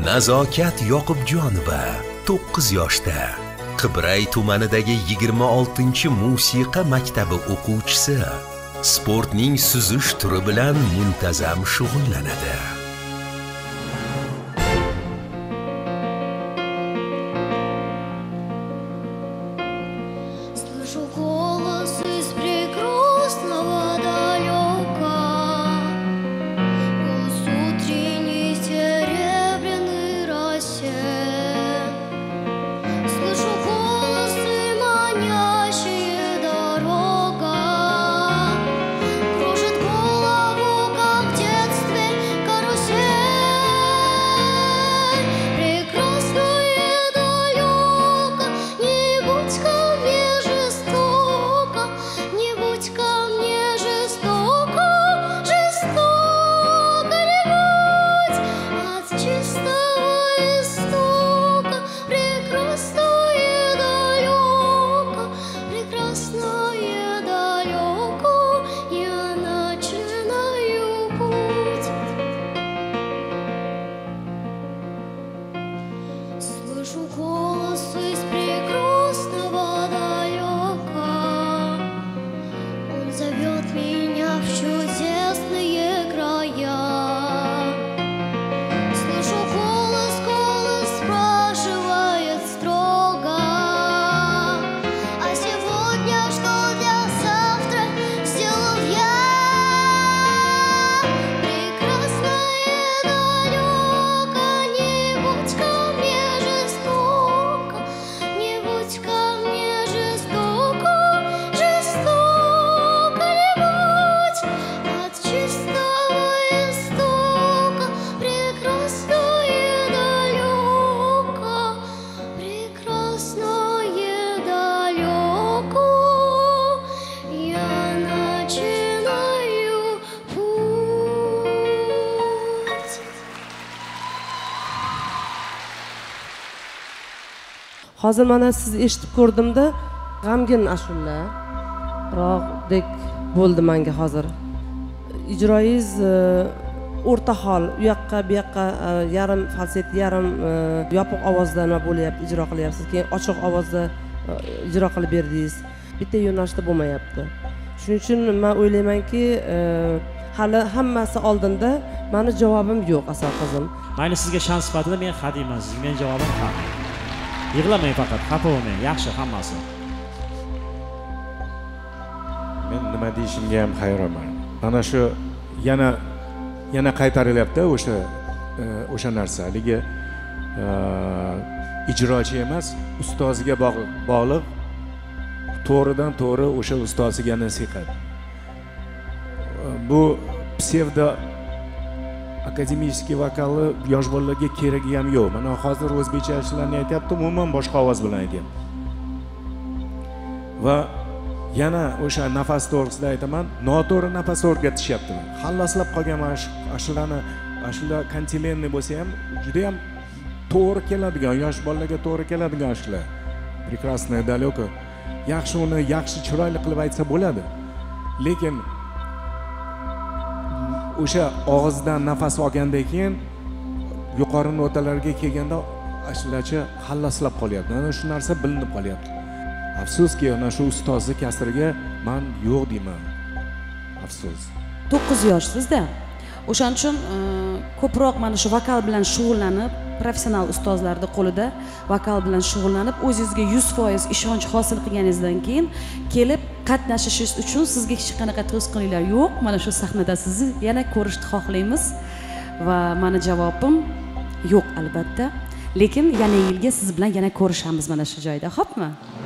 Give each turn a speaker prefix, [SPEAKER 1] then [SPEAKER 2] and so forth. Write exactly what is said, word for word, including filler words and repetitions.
[SPEAKER 1] Nazokat Yoqubjonova to'qqiz yoshda Qibray tumanidagi yigirma oltinchi musiqa maktabi o'quvchisi sportning suzish turi bilan muntazam shug'ullanadi.
[SPEAKER 2] Hozir mana siz eshitib ko'rdimda, g'amgin ashula roqdek bo'ldi menga hozir. Ijroingiz o'rta hol, u yoqqa, bu yoqqa yarim falset, yarim yopiq ovozda nima bo'lyapti, ijro qilyapsiz. Keyin ochiq ovozda ijro qilib berdingiz. Bitta yo'nalishda bo'lmayapti. Shuning uchun men o'ylaymanki, hali hammasi oldinda, meni javobim yo'q asal qizim.
[SPEAKER 3] Mayli sizga shans sifatida men xadiyman, sizga men javobim ham. Yig'lamang faqat, xafa bo'lmang, yaxshi hammasi.
[SPEAKER 4] Men nima deyishimga ham hayronman. Mana shu yana yana qaytarilyapti o'sha o'sha narsa. Haligi ijrochi emas, ustoziga bog'liq, to'g'ridan to'g'ri o'sha ustoziga nasihat. Bu psevdo akademik vokalni yosh bolalarga keragi ham yo'q. Mana hozir o'zbekcha ishlarni aytyapti, umuman boshqa ovoz bilan aytyapti. Va yana o'sha nafas to'g'risida aytaman, noto'g'ri nafas o'rgatishyapti. Xalloslab qolgan mana shu ashulani, ashula kontimenniy bo'lsa ham juda ham to'g'ri keladigan, yosh bolalarga to'g'ri keladigan ashula. Прекрасное далеко. Yaxshi uni yaxshi chiroyli qilib aytsa bo'ladi. Lekin o'sha og'izdan nafas olgandan keyin yuqori notalarga kelganda ashulachi xalloslab qolyapti. Mana shu narsa bilinib qolyapti. Afsuski, ana shu ustozni kasriga men yo'q deyman. Afsus.
[SPEAKER 5] to'qqiz yoshsizda. O'shaning uchun ko'proq mana shu vokal bilan shug'ullanib, professional ustozlarning qo'lida vokal bilan shug'ullanib, o'zingizga yuz foiz ishonch hosil qilganingizdan keyin kelib qatnashishingiz uchun sizga hech qanaqa to'sqinliklar yo'q. Mana shu sahnada sizni yana ko'rishni xohlaymiz va meni javobim yo'q albatta. Lekin yana yilga siz bilan yana ko'rishamiz mana shu joyda, xo'pmi?